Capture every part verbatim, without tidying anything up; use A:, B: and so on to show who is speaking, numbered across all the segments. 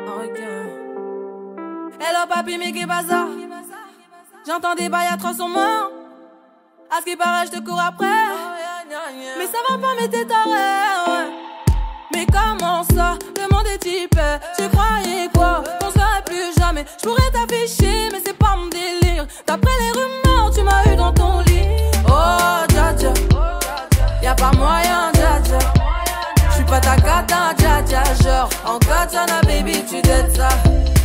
A: Ok. Hello papi, mais qu'est ça? J'entends des bails atroces sur moi. À ce qui paraît, je te cours après. Mais ça va pas, mais t'es taré, ouais. Mais comment ça? Le monde est type. Tu croyais quoi? Qu'on serait plus jamais. Je pourrais t'afficher, mais c'est pas mon délire. D'après les rumeurs, tu m'as eu dans ton lit. Oh, dja dja. Y'a pas moyen, dja dja. J'suis pas ta cata, dja dja. Genre, en katana, baby, tu dettes ça.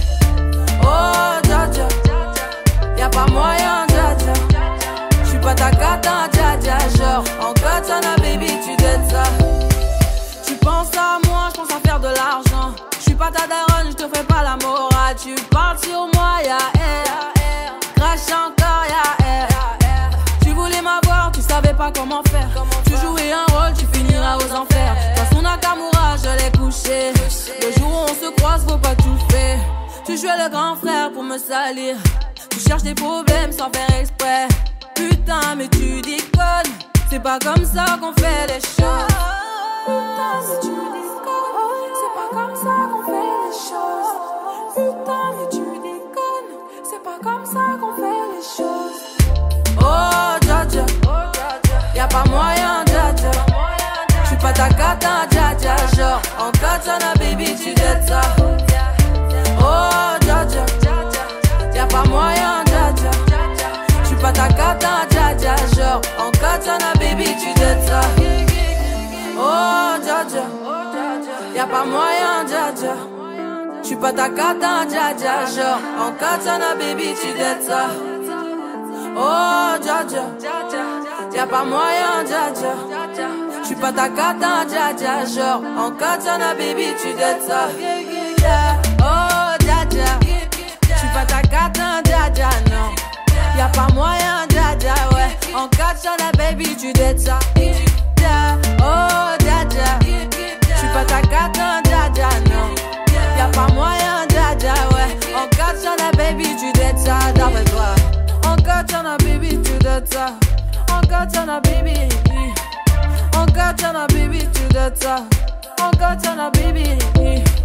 A: Oh, dja dja. Y'a pas moyen, dja dja. J'suis pas ta cata, dja dja. Genre, en katana, baby, tu dettes ça. Tu penses à moi, j'pense à faire de l'argent. J'suis pas ta daronne, j'te fais pas la morale. Tu parles sur moi, y'a air. Crache encore, y'a air. Tu voulais m'avoir, tu savais pas comment faire. Tu jouais un rôle, tu finiras aux enfers. Dans son Nakamura, je l'ai couché. Le jour où on se croise, faut pas tout faire. Tu jouais le grand frère pour me salir. Tu cherches des problèmes sans faire exprès. Putain, mais tu déconnes. C'est pas comme ça qu'on fait les choses. Putain, mais tu déconnes. C'est pas comme ça qu'on fait les choses. Putain, mais tu déconnes. C'est pas comme ça qu'on fait les choses. Oh, dja dja. Y'a pas moyen, dja dja. J'suis pas ta cata, dja dja. Genre, en katana, baby, tu dettes ça. Oh, dja dja. Y'a pas moyen, dja dja. J'suis pas ta cata, dja dja. Genre, en katana, baby, tu dettes ça. Oh, dja dja. Y'a pas moyen, dja dja. J'suis pas ta cata, dja dja. Genre, en katana, baby, tu dettes ça. Oh, dja dja. Y'a pas moyen, dja dja. J'suis pas ta cata, dja dja. Genre, en katana, baby, tu dettes ça. Oh, dja dja. J'suis pas ta cata, dja dja, non. Y'a pas moyen, dja dja, ouais. En katana, baby, tu dettes ça. Oh, dja dja. J'suis pas ta cata, dja dja, non. Y'a pas moyen, dja dja, ouais. En katana, baby, tu dettes ça, d'après toi. En katana, baby, tu dettes ça. En katana, baby. En katana, baby, tu dettes ça. En katana, baby.